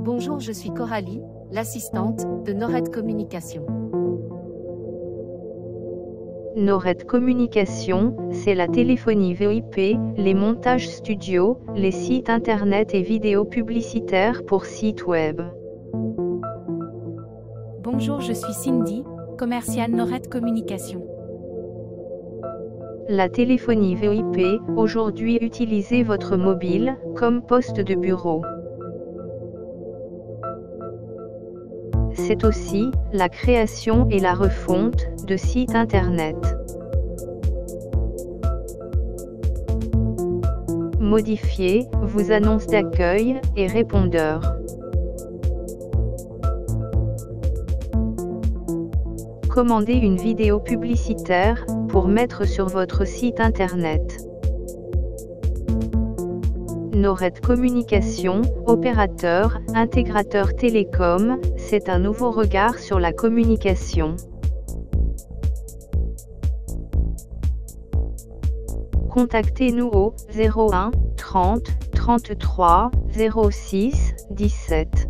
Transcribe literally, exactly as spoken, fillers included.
Bonjour, je suis Coralie, l'assistante de Nored Communication. Nored Communication, c'est la téléphonie V O I P, les montages studio, les sites internet et vidéos publicitaires pour sites web. Bonjour, je suis Cindy, commerciale Nored Communication. La téléphonie V O I P, aujourd'hui utilisez votre mobile, comme poste de bureau. C'est aussi la création et la refonte de sites internet. Modifier vos annonces d'accueil et répondeurs. Commandez une vidéo publicitaire pour mettre sur votre site internet. Nored Communication, opérateur, intégrateur télécom, c'est un nouveau regard sur la communication. Contactez-nous au zéro un trente trente-trois zéro six dix-sept.